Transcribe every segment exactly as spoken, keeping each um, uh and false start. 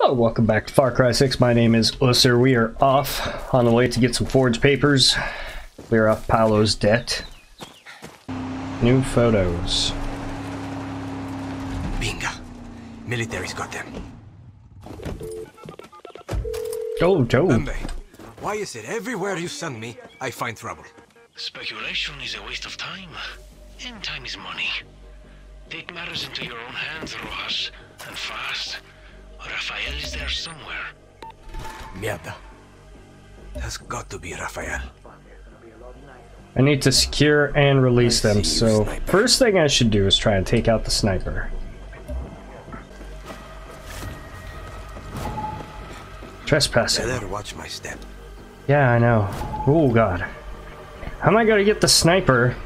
Hello, welcome back to Far Cry six. My name is Usser. We are off on the way to get some forged papers. Clear off Paolo's debt. New photos. Binga. Military's got them. Oh, Joe. Bembe, why is it everywhere you send me, I find trouble? Speculation is a waste of time, and time is money. Take matters into your own hands, Rojas, and fast. Rafael is there somewhere. Mierda. That's got to be Rafael. I need to secure and release them, so first thing I should do is try and take out the sniper. Trespassing. Better watch my step. Yeah, I know. Oh, God. How am I going to get the sniper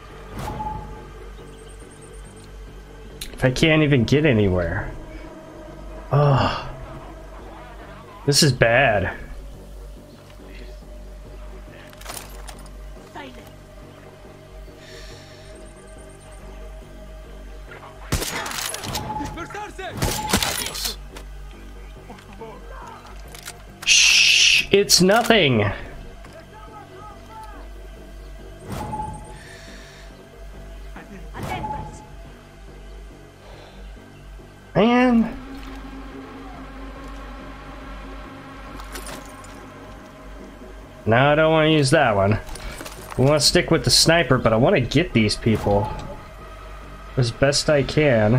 if I can't even get anywhere? Oh. This is bad. Shh, it's nothing. Man. No, I don't want to use that one. I want to stick with the sniper, but I want to get these people as best I can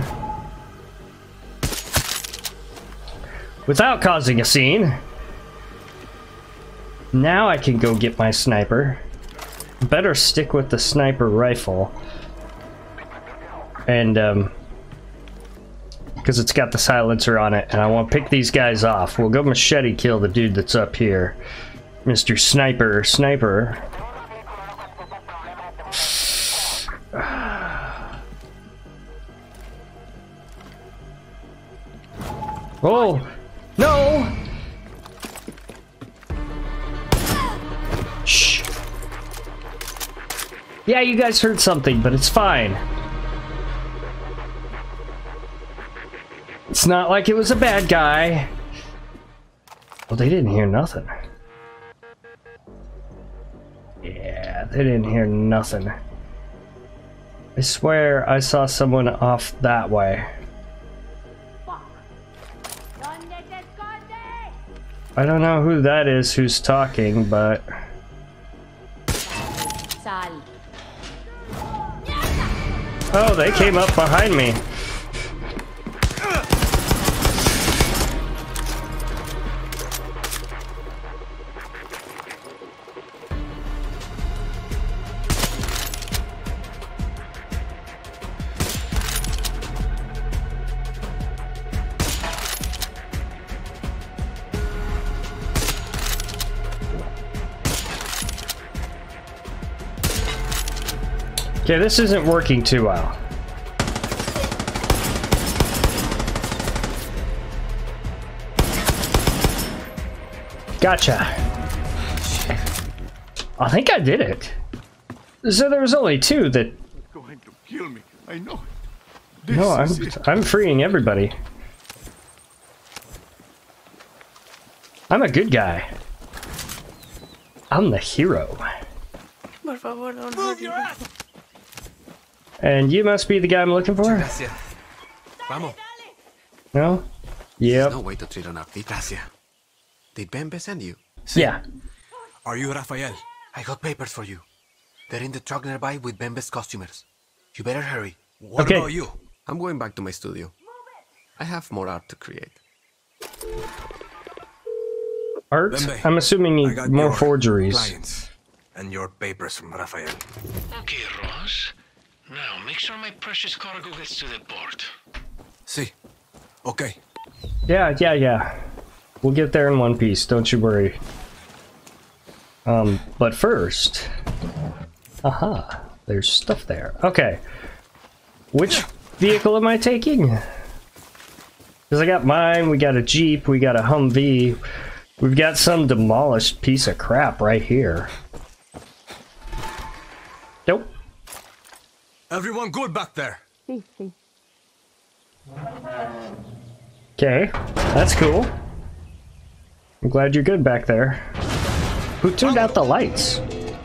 without causing a scene. Now I can go get my sniper. Better stick with the sniper rifle. And, um... because it's got the silencer on it, and I want to pick these guys off. We'll go machete kill the dude that's up here. Mister Sniper, Sniper. Oh! No! Shh. Yeah, you guys heard something, but it's fine. It's not like it was a bad guy. Well, they didn't hear nothing. Yeah, they didn't hear nothing. I swear I saw someone off that way. I don't know who that is who's talking, but... Oh, they came up behind me. Okay, this isn't working too well. Gotcha. I think I did it. So there was only two that... Going to kill me. I know it. No, I'm I'm freeing everybody. I'm a good guy. I'm the hero. Move your ass! And you must be the guy I'm looking for? Gracias. Vamos. No? Yep. No way to treat an artist. Gracias. Did Bembe send you? Yeah. Are you Rafael? I got papers for you. They're in the truck nearby with Bembe's costumers. You better hurry. What Okay. about you? I'm going back to my studio. I have more art to create. Art? Bembe, I'm assuming you I got need more your forgeries. clients and your papers from Rafael. Okay, Rojas. Now, make sure my precious cargo gets to the port. See. Okay. Yeah, yeah, yeah. We'll get there in one piece, don't you worry. Um, but first... Aha, there's stuff there. Okay. Which vehicle am I taking? Because I got mine, we got a Jeep, we got a Humvee. We've got some demolished piece of crap right here. Nope. Everyone good back there? Okay, that's cool. I'm glad you're good back there. Who turned out the lights?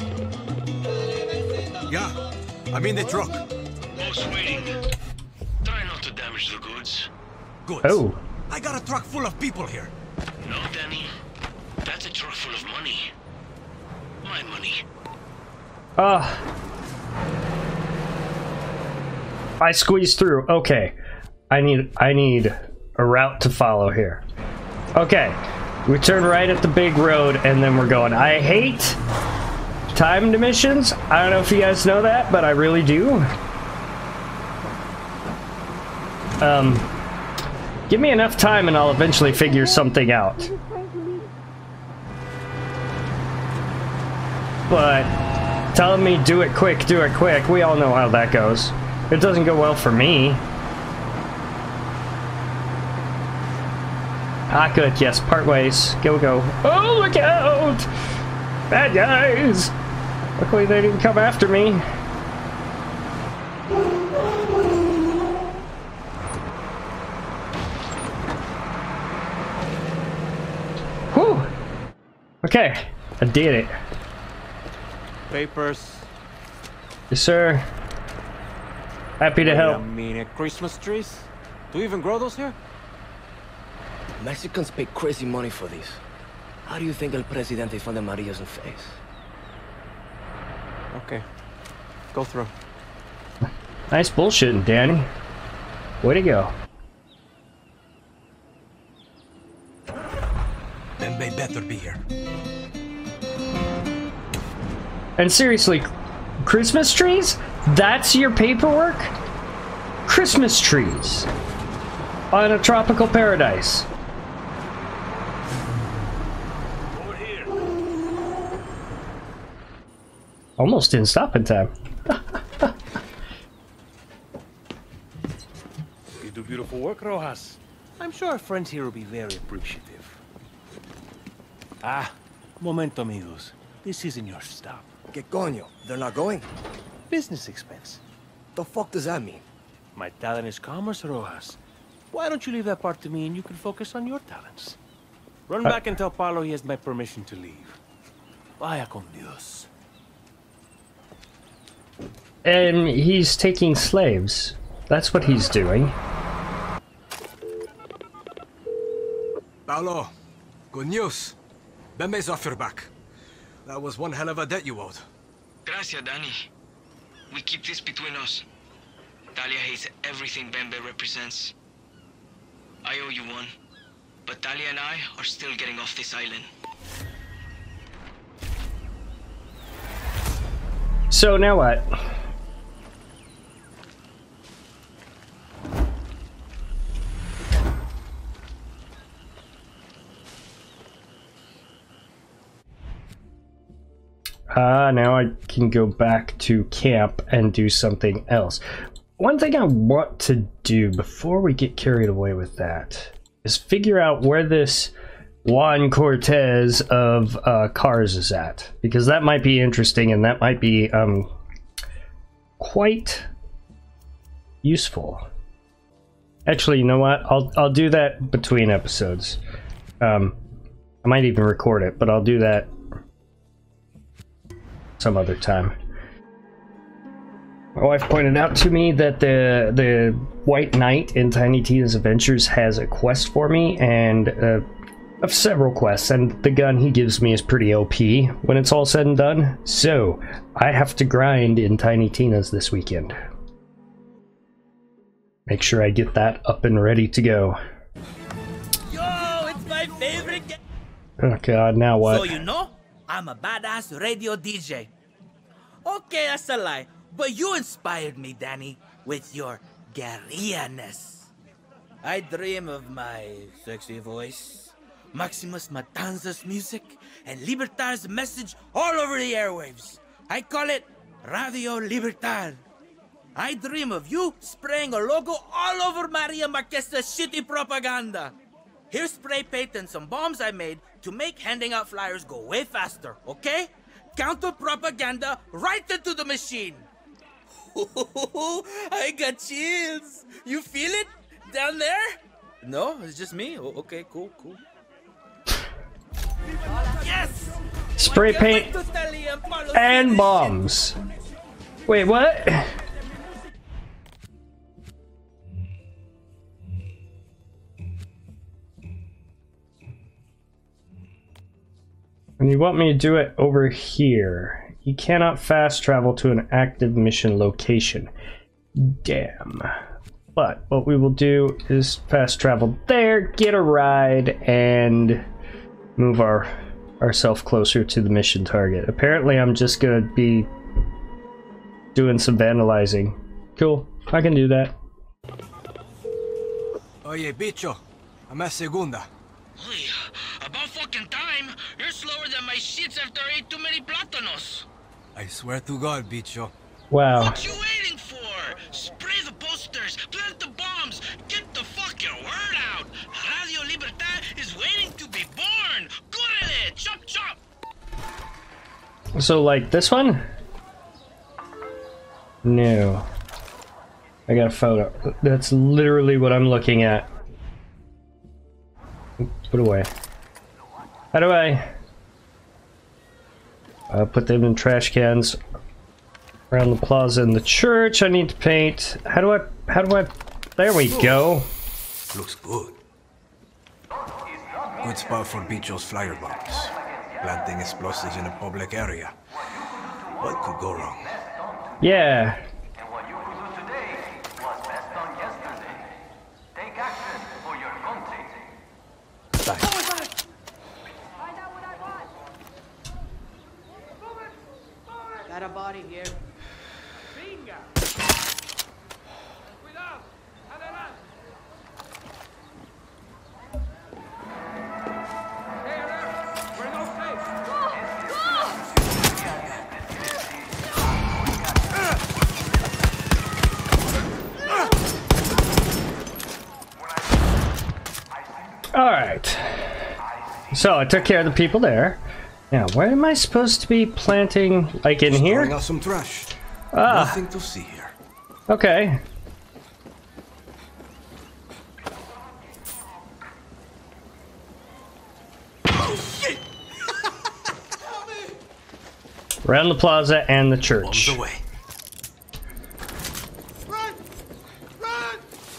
Yeah, I'm in the truck. Boss waiting. Try not to damage the goods. Good. Oh. I got a truck full of people here. No, Danny. That's a truck full of money. My money. Uh. I squeezed through. Okay. I need I need a route to follow here. Okay. We turn right at the big road and then we're going. I hate timed missions. I don't know if you guys know that, but I really do. Um Give me enough time and I'll eventually figure something out. But telling me do it quick, do it quick, we all know how that goes. It doesn't go well for me. Ah, good, yes, part ways. Go, go. Oh, look out! Bad guys! Luckily they didn't come after me. Whew! Okay, I did it. Papers. Yes, sir. Happy to help. I mean, Christmas trees? Do you even grow those here? Mexicans pay crazy money for these. How do you think El Presidente found the Marias in face? Okay. Go through. Nice bullshitting, Danny. Way to go. Then they better be here. And seriously, Christmas trees? That's your paperwork? Christmas trees. On a tropical paradise. Over here. Almost didn't stop in time. You do beautiful work, Rojas. I'm sure our friends here will be very appreciative. Ah, momento, amigos. This isn't your stop. Que coño? They're not going? Business expense. The fuck does that mean? My talent is commerce, Rojas. Why don't you leave that part to me and you can focus on your talents? Run Uh, back and tell Paulo he has my permission to leave. Vaya con Dios. And he's taking slaves. That's what he's doing. Paolo, good news. Bembe's off your back. That was one hell of a debt you owed. Gracias, Danny. We keep this between us. Talia hates everything Bembe represents. I owe you one, but Talia and I are still getting off this island. So now what? Ah, uh, now I can go back to camp and do something else. One thing I want to do before we get carried away with that is figure out where this Juan Cortez of uh, cars is at, because that might be interesting and that might be um, quite useful. Actually, you know what? I'll I'll do that between episodes. Um, I might even record it, but I'll do that some other time. My wife pointed out to me that the the White Knight in Tiny Tina's Adventures has a quest for me, and uh, of several quests, and the gun he gives me is pretty O P when it's all said and done. So I have to grind in Tiny Tina's this weekend. Make sure I get that up and ready to go. Yo, it's my favorite game. Oh god, now what? So you know, I'm a badass radio D J. Okay, that's a lie. But you inspired me, Danny, with your guerrilla-ness. I dream of my sexy voice, Maximus Matanza's music, and Libertad's message all over the airwaves. I call it Radio Libertad. I dream of you spraying a logo all over Maria Marquesa's shitty propaganda. Here's spray paint and some bombs I made to make handing out flyers go way faster, okay? Counter propaganda right into the machine. I got chills. You feel it? Down there? No, it's just me. O- okay, cool, cool. Yes! Spray paint and bombs. Wait, what? And you want me to do it over here. You cannot fast travel to an active mission location. Damn. But what we will do is fast travel there, get a ride, and move our ourselves closer to the mission target. Apparently I'm just gonna be doing some vandalizing. Cool, I can do that. Oye, bicho, I'm a segunda. Oy, about fucking time. You're slower than my shits after I ate too many plátanos. I swear to God, bicho. Wow. What you waiting for? Spray the posters, plant the bombs, get the fucking word out. Radio Libertad is waiting to be born. Córrele, chop chop. So like this one? No. I got a photo. That's literally what I'm looking at. Put away. How do I uh, put them in trash cans around the plaza and the church? I need to paint. How do I? How do I? There we go. Looks good. Good spot for Bicho's flyer bombs. Planting explosives in a public area. What could go wrong? Yeah. And what you could do today was best done yesterday. Take action for your country. Got a body here. Alright. So I took care of the people there. Now, where am I supposed to be planting? Like in here? Throwing out some trash. Ah. Nothing to see here. Okay. Around the plaza and the church. Bombs away. Run! Run!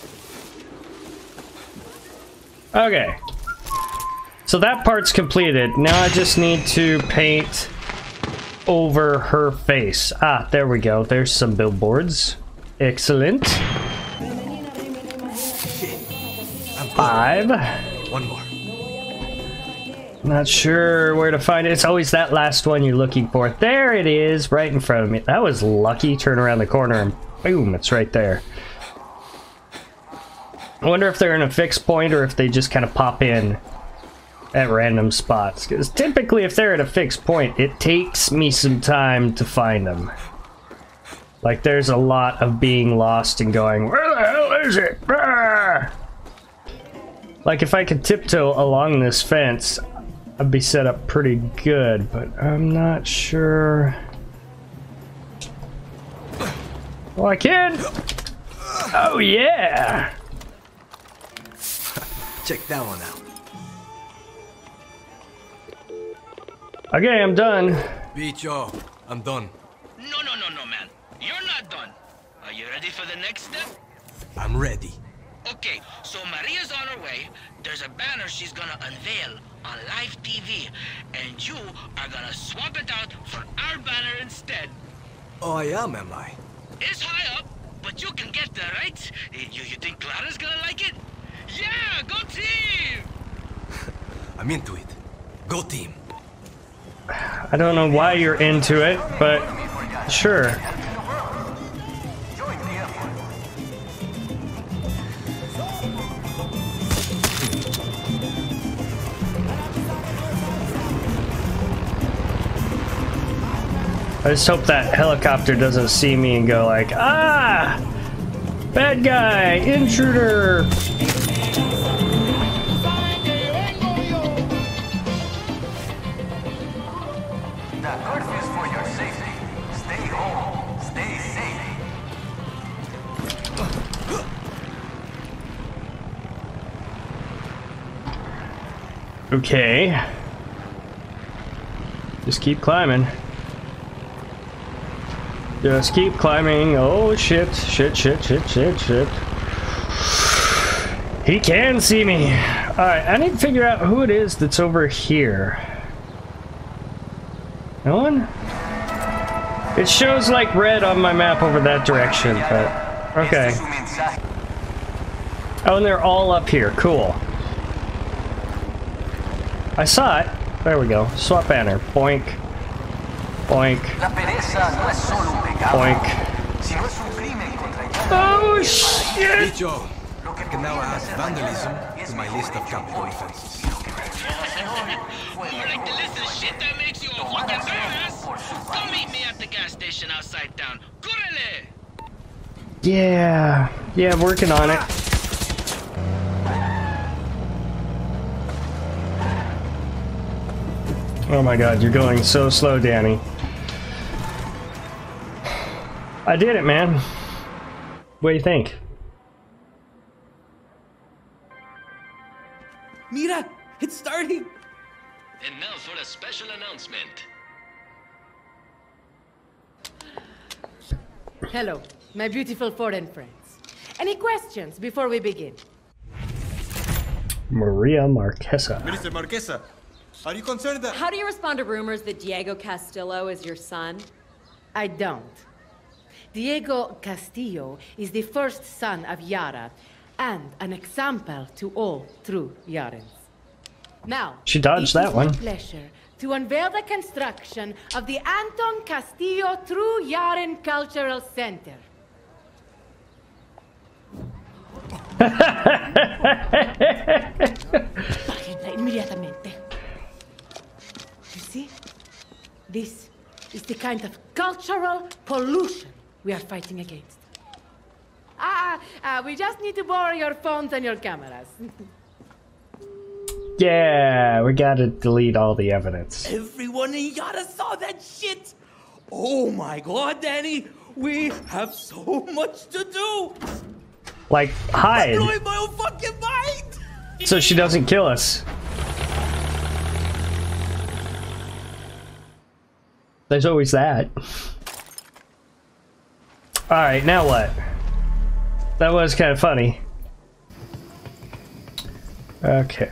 Okay. So that part's completed. Now I just need to paint over her face. Ah, there we go. There's some billboards. Excellent. Five. One more. Not sure where to find it. It's always that last one you're looking for. There it is, right in front of me. That was lucky. Turn around the corner and boom, it's right there. I wonder if they're in a fixed point or if they just kind of pop in at random spots. Because typically if they're at a fixed point, it takes me some time to find them. Like there's a lot of being lost and going, where the hell is it? Ah! Like if I could tiptoe along this fence, I'd be set up pretty good, but I'm not sure. Oh, I can! Oh yeah! Check that one out. Okay, I'm done. Bicho, I'm done. No, no, no, no, man. You're not done. Are you ready for the next step? I'm ready. Okay, so Maria's on her way. There's a banner she's gonna unveil on live T V, and you are gonna swap it out for our banner instead. Oh, I am, am I? It's high up, but you can get there, right? You, you think Clara's gonna like it? Yeah, go team! I'm into it. Go team. I don't know why you're into it, but sure. I just hope that helicopter doesn't see me and go like, ah! Bad guy! Intruder! The earth is for your safety. Stay home. Stay safe. Okay. Just keep climbing. Just keep climbing. Oh shit, shit, shit, shit, shit, shit. He can see me. Alright, I need to figure out who it is that's over here. No one? It shows like red on my map over that direction, but okay. Oh, and they're all up here. Cool. I saw it. There we go. Swap banner. Boink. Boink. Boink. Oh shit! Joe, I can now add vandalism to my list of capital offenses. More like the list of shit that makes you a fucking badass. Come meet me at the gas station outside town. Correle! Yeah. Yeah, working on it. Oh my god, you're going so slow, Danny. I did it, man. What do you think? Mira, it's starting. And now for a special announcement. Hello, my beautiful foreign friends. Any questions before we begin? Maria Marquesa. Minister Marquesa, are you concerned that... How do you respond to rumors that Diego Castillo is your son? I don't. Diego Castillo is the first son of Yara, and an example to all true Yarans. Now, She dodged that one. It is my pleasure to unveil the construction of the Anton Castillo True Yaran Cultural Center. Páguenla inmediatamente. You see? This is the kind of cultural pollution we are fighting against. Ah, ah, we just need to borrow your phones and your cameras. Yeah, we gotta delete all the evidence. Everyone in Yara saw that shit. Oh my god, Danny. We have so much to do. Like, hide. I'm blowing my own fucking mind. So she doesn't kill us. There's always that. Alright, now what? That was kind of funny. Okay.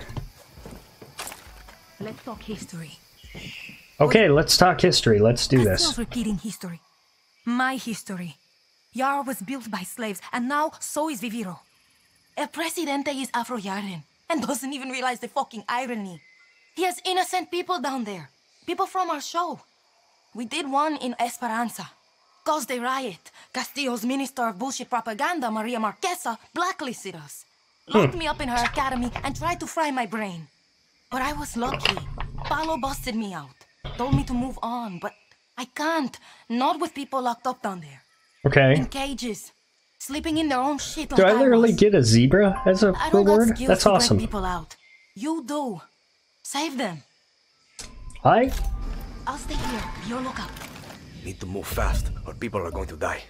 Let's talk history. Okay, let's talk history. Let's do this. Still repeating history. My history. Yara was built by slaves, and now so is Viviro. El Presidente is Afro-Yaran, and doesn't even realize the fucking irony. He has innocent people down there. People from our show. We did one in Esperanza. Caused a riot. Castillo's minister of bullshit propaganda, Maria Marquesa, blacklisted us. Locked me up in her academy and tried to fry my brain. But I was lucky. Paulo busted me out. Told me to move on, but I can't. Not with people locked up down there. Okay. In cages. Sleeping in their own shit Do like I I literally was. get a zebra as a I don't got reward? skills That's to break awesome. people out. You do. Save them. Hi. I'll stay here. Your lookout. Need to move fast, or people are going to die.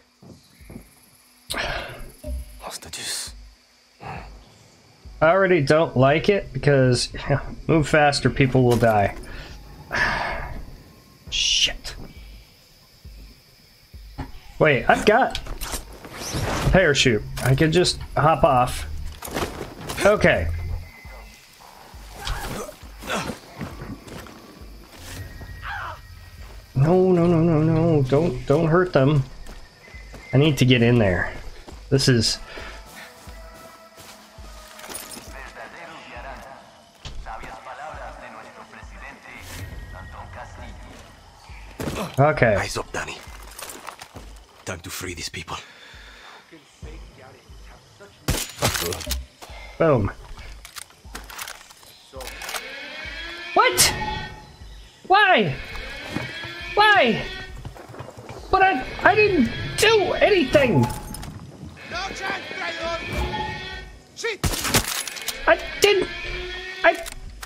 Hostages. I already don't like it because yeah, move faster, people will die. Shit. Wait, I've got a parachute. I could just hop off. Okay. No, no, no, no, no. Don't don't hurt them. I need to get in there. This is okay. Eyes up, Danny. Time to free these people. Boom. What? Why? Why? But I I didn't do anything. No chance, traidor! Shit! I didn't. I.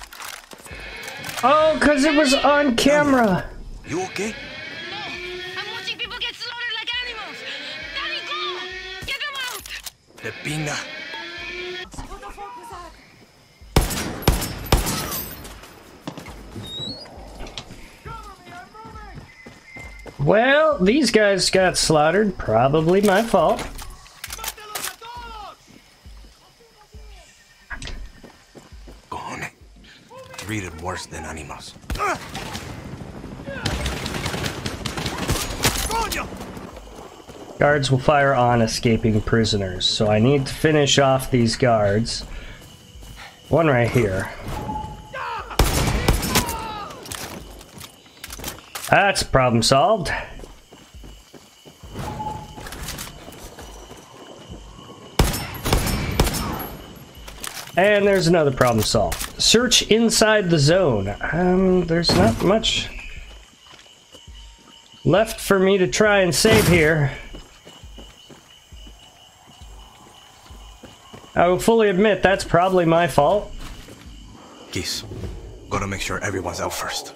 Oh, because it was on camera. You okay? No! I'm watching people get slaughtered like animals! Danny, go! Get them out! The pinga. Well, these guys got slaughtered. Probably my fault. Cojones. Treated worse than animals. Guards will fire on escaping prisoners, so I need to finish off these guards. One right here. That's problem solved. And there's another problem solved. Search inside the zone. Um, there's not much left for me to try and save here. I will fully admit that's probably my fault. Geese, gotta make sure everyone's out first.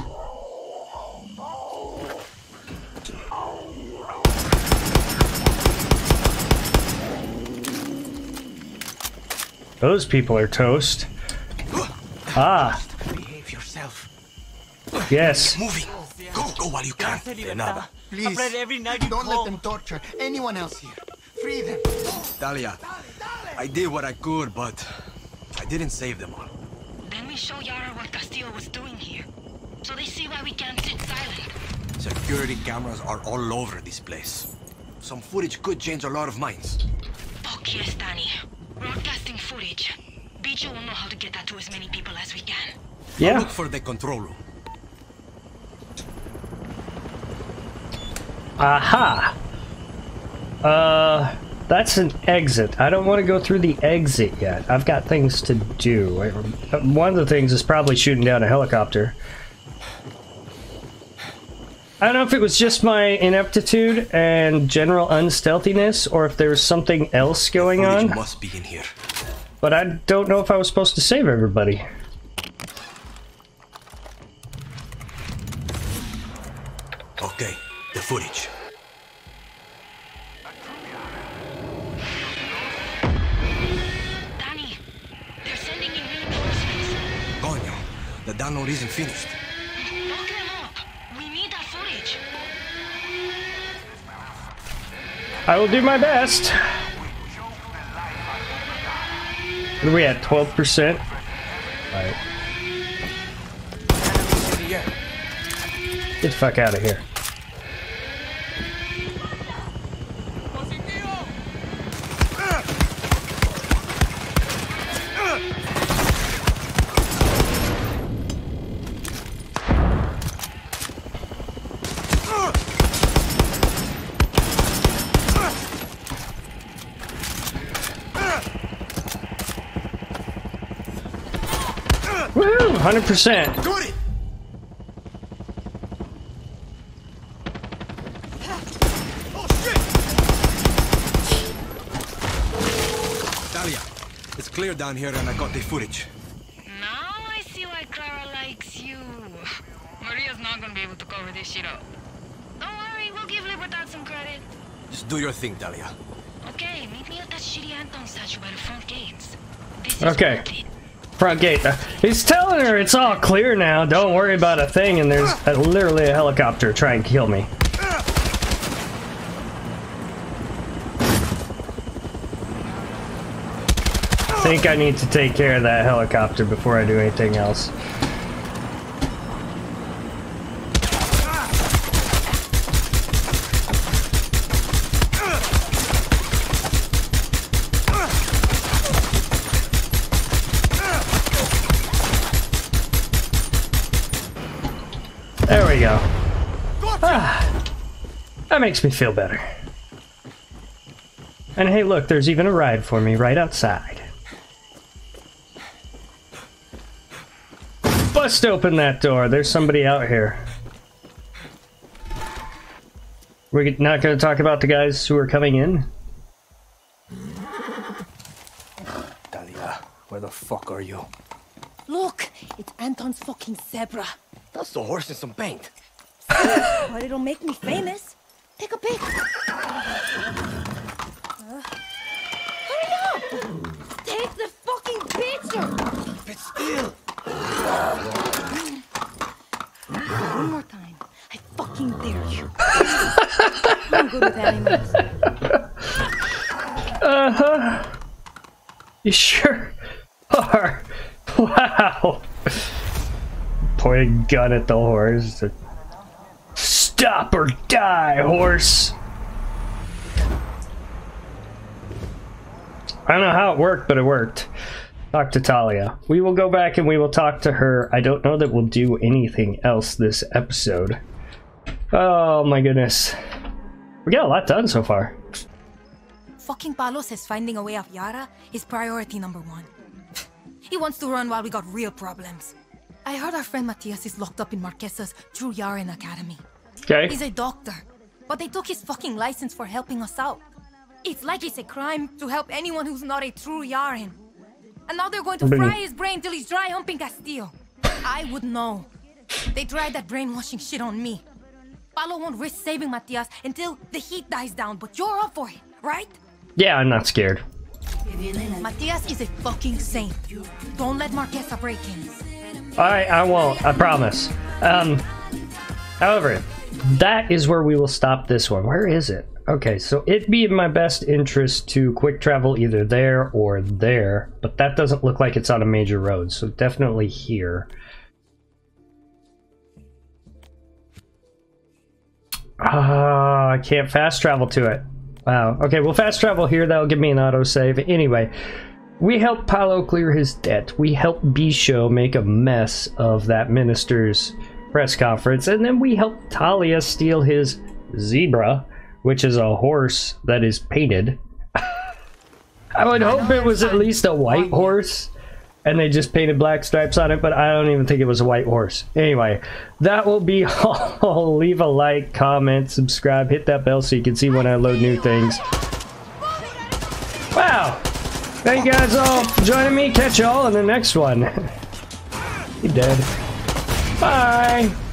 Those people are toast. Ah. Behave yourself. Yes. Moving. Go, go while you can. De nada. Please, don't let them torture anyone else here. Free them. Talia, I did what I could, but I didn't save them all. Then we show Yara what Castillo was doing here. So they see why we can't sit silent. Security cameras are all over this place. Some footage could change a lot of minds. Fuck yes, Danny. Broadcasting footage. Bicho will know how to get that to as many people as we can. Yeah. I'll look for the control room. Aha! Uh, that's an exit. I don't want to go through the exit yet. I've got things to do. One of the things is probably shooting down a helicopter. I don't know if it was just my ineptitude and general unstealthiness, or if there was something else going on. Must be in here. But I don't know if I was supposed to save everybody. Okay, the footage. Danny, they're sending in reinforcements. Coño, the download isn't finished. Lock them up. We need that footage. I will do my best. What are we at? twelve percent? Alright. Get the fuck out of here. Woo! one hundred percent. Got it! Oh shit! Talia, it's clear down here and I got the footage. Now I see why Clara likes you. Maria's not gonna be able to cover this shit up. Don't worry, we'll give Libertad some credit. Just do your thing, Talia. Okay, meet me at that shitty Anton statue by the front gates. This is Okay. worth it. Front gate. Uh, He's telling her it's all clear now. Don't worry about a thing. And there's uh, literally a helicopter trying to kill me. I think I need to take care of that helicopter before I do anything else. There we go. Ah, that makes me feel better. And hey, look, there's even a ride for me right outside. Bust open that door. There's somebody out here. We're not going to talk about the guys who are coming in? Talia, where the fuck are you? Look, it's Anton's fucking zebra. That's the horse in some paint. But it'll make me famous. Take a pic. Uh, hurry up! Take the fucking picture! Keep it still. One more time. I fucking dare you. Uh-huh. You sure are. Wow. Pointing gun at the horse. Stop or die, horse. I don't know how it worked, but it worked. Talk to Talia. We will go back and we will talk to her. I don't know that we'll do anything else this episode. Oh my goodness. We got a lot done so far. Fucking Palo says finding a way off Yara is priority number one. He wants to run while we got real problems. I heard our friend Matias is locked up in Marquesa's True Yaren Academy. Okay. He's a doctor, but they took his fucking license for helping us out. It's like it's a crime to help anyone who's not a true Yaren. And now they're going to fry his brain till he's dry humping Castillo. I would know. They tried that brainwashing shit on me. Palo won't risk saving Matias until the heat dies down, but you're up for it, right? Yeah, I'm not scared. Matias is a fucking saint. Don't let Marquesa break him. Alright, I won't. I promise. Um, however, that is where we will stop this one. Where is it? Okay, so it'd be in my best interest to quick travel either there or there, but that doesn't look like it's on a major road, so definitely here. Ah, I can't fast travel to it. Wow. Okay, we'll fast travel here. That'll give me an autosave. Anyway, we helped Palo clear his debt. We helped Bisho make a mess of that minister's press conference, and then we helped Talia steal his zebra, which is a horse that is painted. I would hope it was at least a white horse and they just painted black stripes on it, but I don't even think it was a white horse. Anyway, that will be all. Leave a like, comment, subscribe, hit that bell so you can see when I load new things. Wow! Thank you guys all for joining me. Catch y'all in the next one. You dead. Bye!